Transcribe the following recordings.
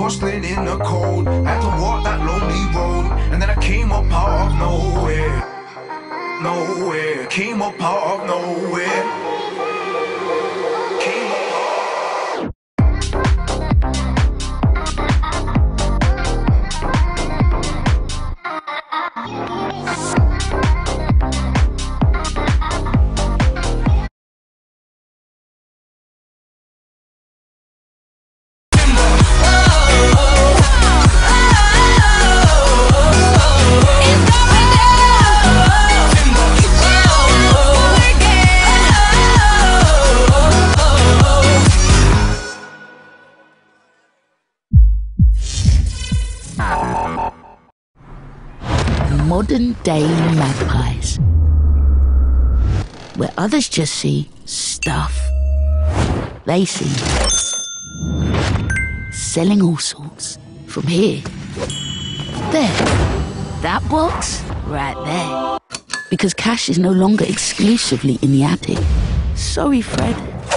hustling in the cold. Had to walk that lonely road, and then I came up out of nowhere. Nowhere, came up out of nowhere. Modern-day magpies, where others just see stuff, they see selling all sorts. From here, there, that box, right there. Because cash is no longer exclusively in the attic. Sorry, Fred.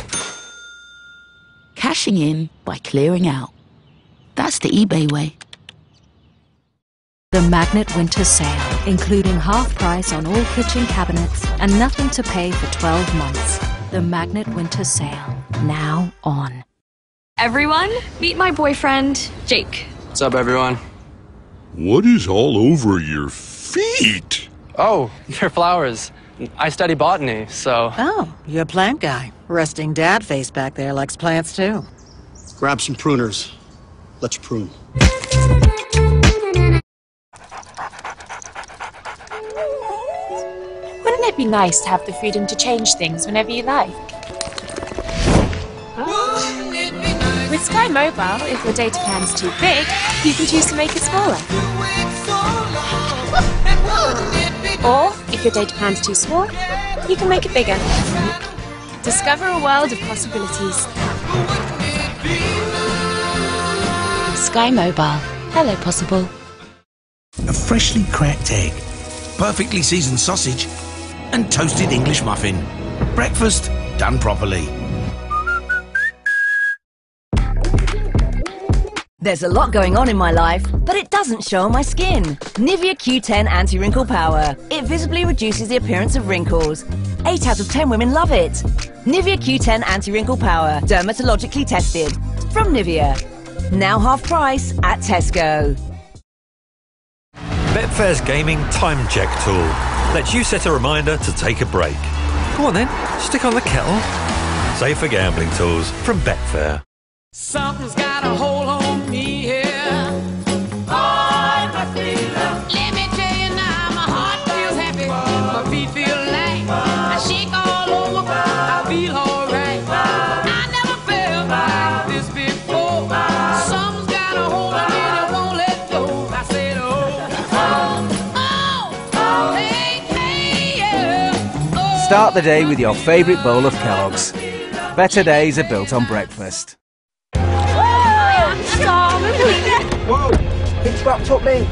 Cashing in by clearing out. That's the eBay way. The Magnet Winter Sale, including half price on all kitchen cabinets and nothing to pay for 12 months. The Magnet Winter Sale, now on. Everyone, meet my boyfriend, Jake. What's up, everyone? What is all over your feet? Oh, they're flowers. I study botany, so... Oh, you're a plant guy. Resting dad face back there likes plants, too. Grab some pruners. Let's prune. Wouldn't it be nice to have the freedom to change things whenever you like? With Sky Mobile, if your data plan's too big, you can choose to make it smaller. Or, if your data plan's too small, you can make it bigger. Discover a world of possibilities. Sky Mobile. Hello, possible. A freshly cracked egg, perfectly seasoned sausage, and toasted English muffin. Breakfast done properly. There's a lot going on in my life, but it doesn't show on my skin. Nivea Q10 Anti-Wrinkle Power. It visibly reduces the appearance of wrinkles. 8 out of 10 women love it. Nivea Q10 Anti-Wrinkle Power. Dermatologically tested. From Nivea. Now half price at Tesco. Betfair's gaming time check tool lets you set a reminder to take a break. Go on then, stick on the kettle. Safe for gambling tools from Betfair. Something's got a hold on me here. I feel love. Let me tell you now, my heart feels happy, my feet feel light, I shake all over, I feel alright. I never felt like this before. Something's got a hold on me and it won't let go. I said, hey, yeah. Oh. Start the day with your favourite bowl of Kellogg's. Better days are built on breakfast. Whoa! It's wrapped up me.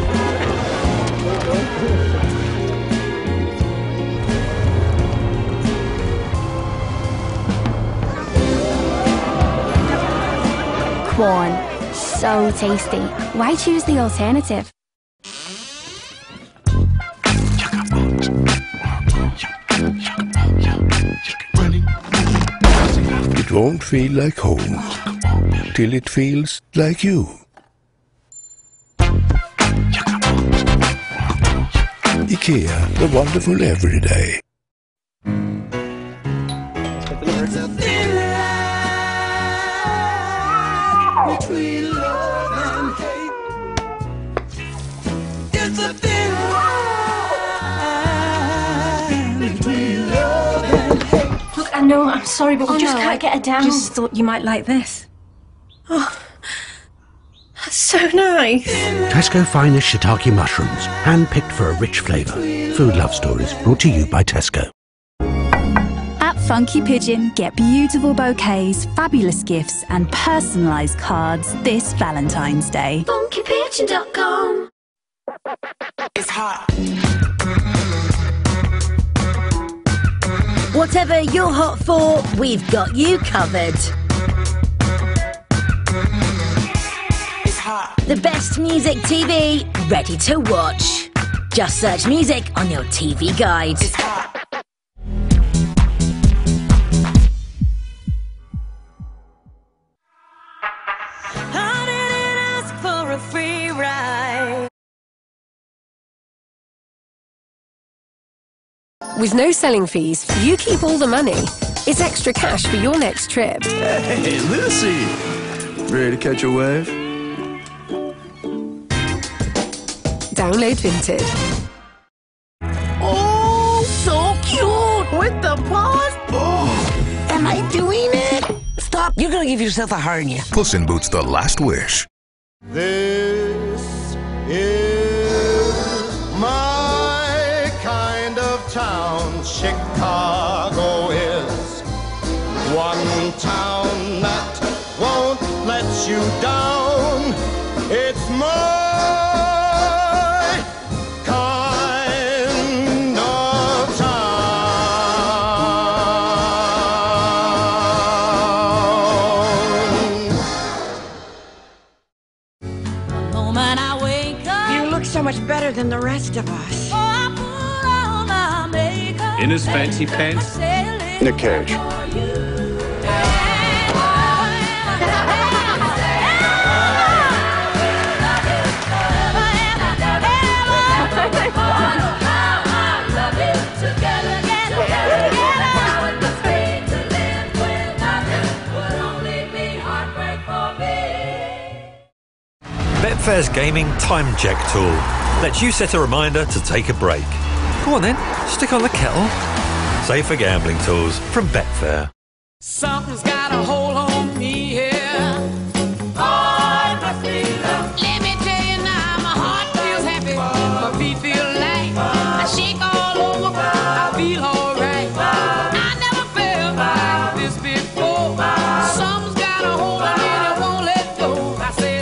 Corn. So tasty. Why choose the alternative? It won't feel like home till it feels like you. IKEA, the wonderful everyday. Between love and hate, it's a thin line between love and hate. Look, I know, I'm sorry, but we just can't get her down. I just thought you might like this. Oh, that's so nice. Tesco finest shiitake mushrooms, hand-picked for a rich flavour. Food Love Stories, brought to you by Tesco. At Funky Pigeon, get beautiful bouquets, fabulous gifts and personalised cards this Valentine's Day. FunkyPigeon.com. It's hot. Whatever you're hot for, we've got you covered. The best music TV, ready to watch. Just search music on your TV guide. I didn't ask for a free ride. With no selling fees, you keep all the money. It's extra cash for your next trip. Hey, Lucy! Ready to catch a wave? Download Vinted. Oh, so cute! With the paws? Oh, am I doing it? Stop, you're gonna give yourself a hernia. Puss in Boots: The Last Wish. This is my kind of town. Chicago is one town that won't let you down. It's my kind of town. Moment I wake up, You look so much better than the rest of us. I put on my makeup. In his fancy pants? In a carriage. Betfair's gaming time check tool lets you set a reminder to take a break. Go on then, stick on the kettle. Safe for gambling tools from Betfair. Something's got a hold on me here. I must be loved. Let me tell you now, my heart feels happy, my feet feel light. I shake all over, I feel alright. I never felt like this before. Something's got a hold on me and it won't let go. I said,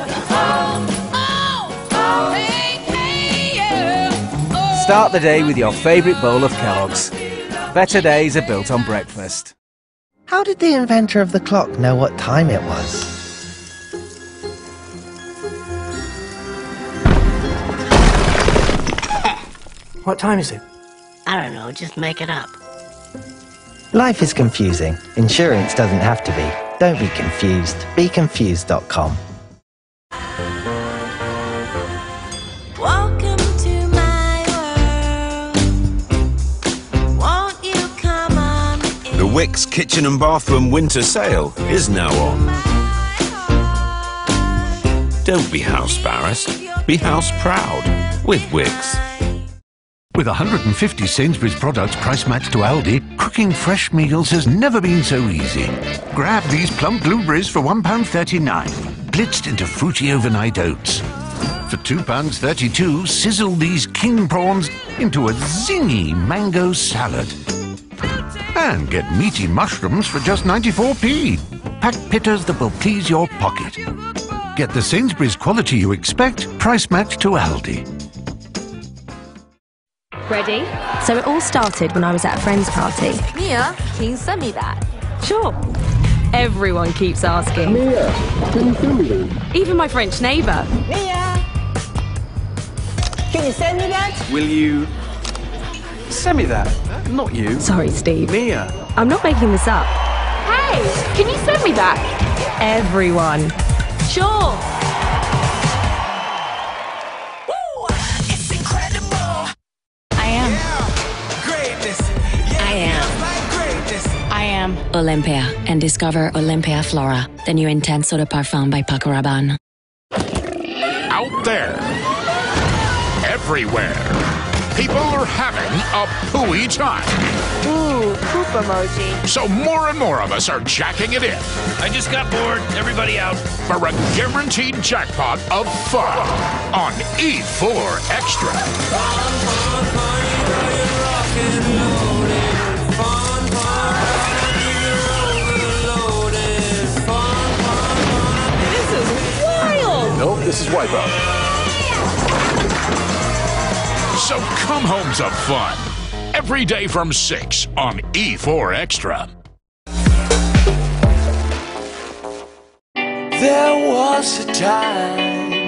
Start the day with your favourite bowl of Kellogg's. Better days are built on breakfast. How did the inventor of the clock know what time it was? What time is it? I don't know, just make it up. Life is confusing. Insurance doesn't have to be. Don't be confused. BeConfused.com. welcome to my world. Won't you come on in? The Wickes Kitchen and Bathroom Winter Sale is now on. Don't be house embarrassed, be house proud with Wickes. With 150 Sainsbury's products price matched to Aldi, cooking fresh meals has never been so easy. Grab these plump blueberries for £1.39, blitzed into fruity overnight oats. For £2.32, sizzle these king prawns into a zingy mango salad. And get meaty mushrooms for just 94p. Packed pitters that will please your pocket. Get the Sainsbury's quality you expect, price matched to Aldi. Ready? So it all started when I was at a friend's party. Mia, can you send me that? Sure. Everyone keeps asking. Mia, can you send me that? Even my French neighbour. Mia! Can you send me that? Will you send me that? Not you. Sorry, Steve. Mia. I'm not making this up. Hey, can you send me that? Everyone. Sure. I am Olympia, and discover Olympia Flora, the new intense eau de parfum by Paco Rabanne. Out there, everywhere, people are having a pooey time. Ooh, poop emoji. So more and more of us are jacking it in. I just got bored. Everybody out. For a guaranteed jackpot of fun on E4 Extra. This is wild! Nope, this is Wipeout. So come home to fun. Every day from 6 on E4 Extra. There was a time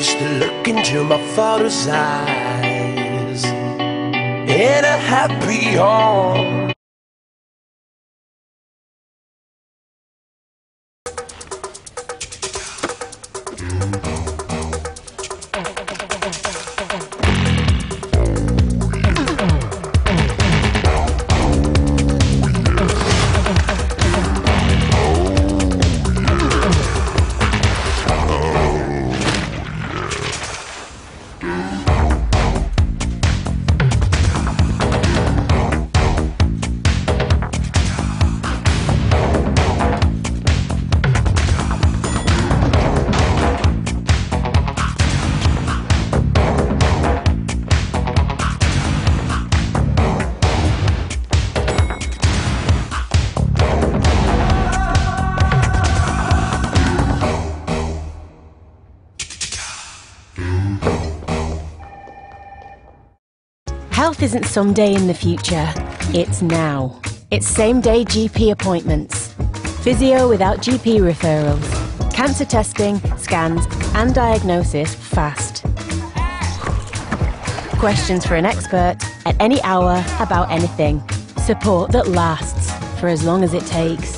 used to look into my father's eyes in a happy home. Health isn't someday in the future, it's now. It's same-day GP appointments. Physio without GP referrals. Cancer testing, scans and diagnosis fast. Questions for an expert at any hour about anything. Support that lasts for as long as it takes.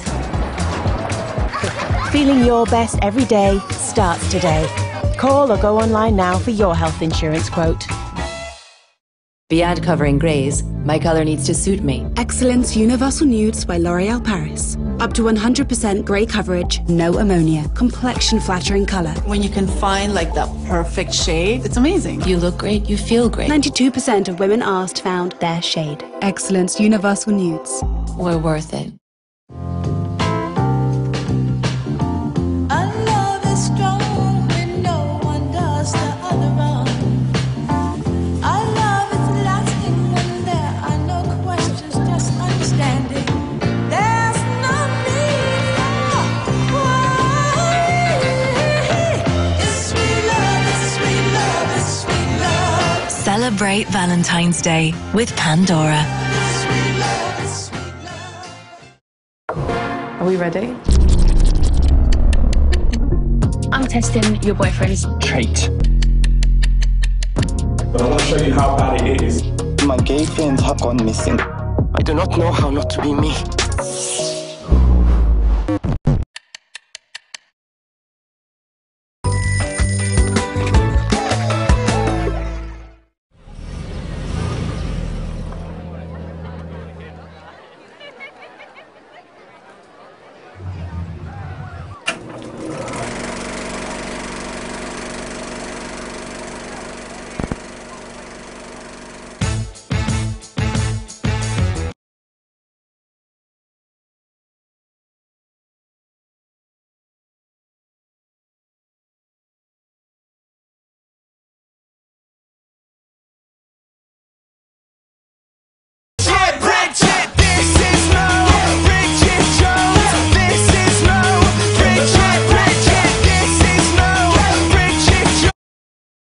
Feeling your best every day starts today. Call or go online now for your health insurance quote. Beyond covering greys, my colour needs to suit me. Excellence Universal Nudes by L'Oréal Paris. Up to 100% grey coverage, no ammonia, complexion flattering colour. When you can find like that perfect shade, it's amazing. You look great, you feel great. 92% of women asked found their shade. Excellence Universal Nudes. We're worth it. Celebrate Valentine's Day with Pandora. Are we ready? I'm testing your boyfriend's trait. But I want to show you how bad it is. My gay friends have gone missing. I do not know how not to be me.